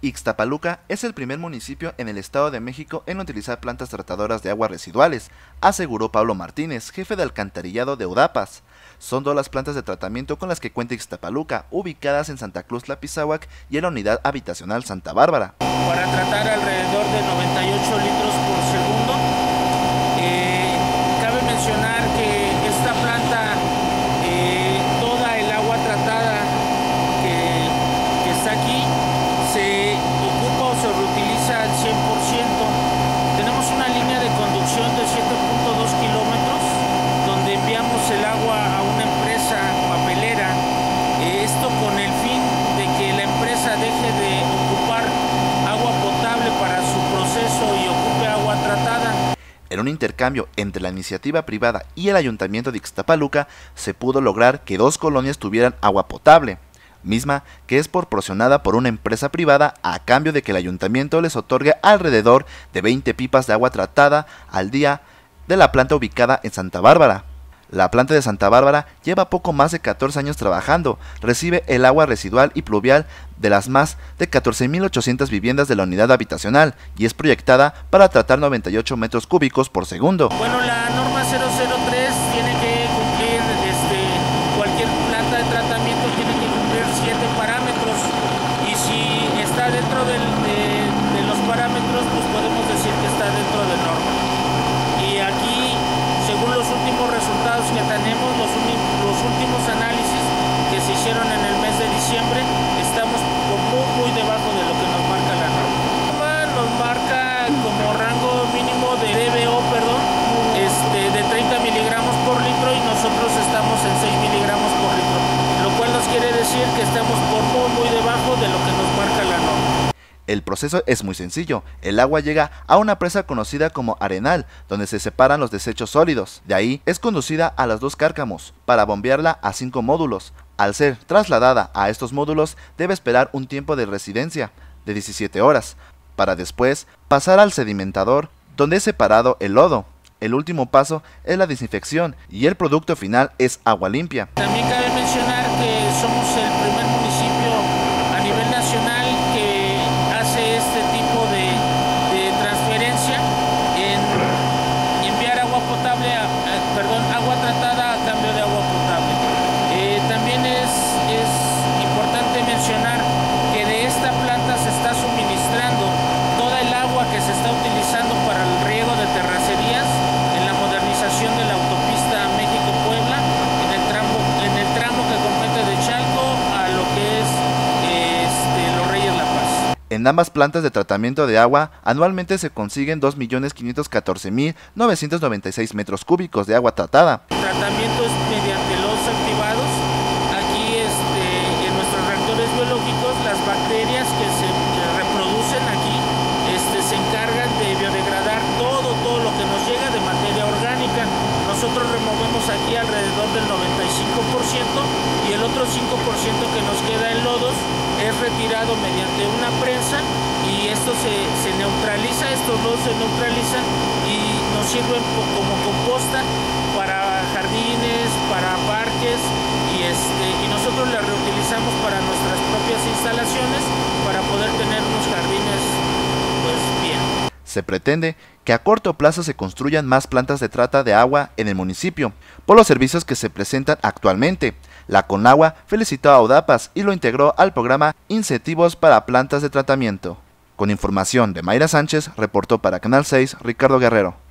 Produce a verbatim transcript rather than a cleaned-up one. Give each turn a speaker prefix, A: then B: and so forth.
A: Ixtapaluca es el primer municipio en el Estado de México en utilizar plantas tratadoras de aguas residuales, aseguró Pablo Martínez, jefe de alcantarillado de Udapas. Son dos las plantas de tratamiento con las que cuenta Ixtapaluca, ubicadas en Santa Cruz Tlapizáhuac y en la unidad habitacional Santa Bárbara.
B: Para tratar alrededor de noventa y ocho litros por segundo. Eh, cabe mencionar que esta planta, eh, toda el agua tratada que, que está aquí, se ocupa o se reutiliza al cien por ciento. Tenemos una línea de conducción de siete punto dos kilómetros donde enviamos el agua a una empresa papelera, eh, esto con el fin de que la empresa deje de ocupar agua potable para su proceso y ocupe agua tratada.
A: En un intercambio entre la iniciativa privada y el ayuntamiento de Ixtapaluca se pudo lograr que dos colonias tuvieran agua potable, misma que es proporcionada por una empresa privada a cambio de que el ayuntamiento les otorgue alrededor de veinte pipas de agua tratada al día de la planta ubicada en Santa Bárbara. La planta de Santa Bárbara lleva poco más de catorce años trabajando, recibe el agua residual y pluvial de las más de catorce mil ochocientas viviendas de la unidad habitacional y es proyectada para tratar noventa y ocho metros cúbicos por segundo.
B: Bueno, la norma cero cero tres tiene que cumplir, este, cualquier planta de tratamiento tiene que cumplir siete parámetros y si está dentro del, de, de los parámetros, pues podemos decir que está dentro de norma. Y aquí, según los últimos resultados que tenemos, los, los últimos análisis que se hicieron en el mes de diciembre, estamos por muy, muy debajo de lo que nos marca la norma. Nos marca como rango mínimo de D B O, perdón, este, de treinta miligramos por litro y nosotros estamos en seis miligramos por litro, lo cual nos quiere decir que estamos por muy, muy debajo de lo que nos marca la norma.
A: El proceso es muy sencillo, el agua llega a una presa conocida como arenal, donde se separan los desechos sólidos. De ahí es conducida a los dos cárcamos, para bombearla a cinco módulos. Al ser trasladada a estos módulos, debe esperar un tiempo de residencia de diecisiete horas, para después pasar al sedimentador, donde es separado el lodo. El último paso es la desinfección y el producto final es agua limpia.
B: También cabe mencionar que somos el primer municipio a nivel nacional que este tipo de, de transferencia en enviar agua potable, a, a, perdón, agua tratada a cambio de agua potable. Eh, también es, es importante mencionar que de esta planta se está suministrando toda el agua que se está utilizando para el riego de terracerías en la modernización de la autopista México-Puebla, en el tramo, en el tramo que compete de Chalco a lo que es este, Los Reyes La Paz.
A: En ambas plantas de tratamiento de agua anualmente se consiguen dos millones quinientos catorce mil novecientos noventa y seis metros cúbicos de agua tratada.
B: El tratamiento es mediante los activados. Aquí este, en nuestros reactores biológicos las bacterias que se reproducen aquí este, se encargan de biodegradar todo, todo lo que nos llega de materia orgánica. Nosotros removemos aquí alrededor del noventa y cinco por ciento y el otro cinco por ciento que nos queda en lodos es retirado mediante una prensa y esto se, se neutraliza, estos lodos se neutralizan y nos sirven como composta para jardines, para parques y, este, y nosotros la reutilizamos para nuestras propias instalaciones para poder tener unos jardines pues bien.
A: Se pretende que a corto plazo se construyan más plantas de trata de agua en el municipio, por los servicios que se presentan actualmente. La Conagua felicitó a Udapas y lo integró al programa Incentivos para Plantas de Tratamiento. Con información de Mayra Sánchez, reportó para Canal seis Ricardo Guerrero.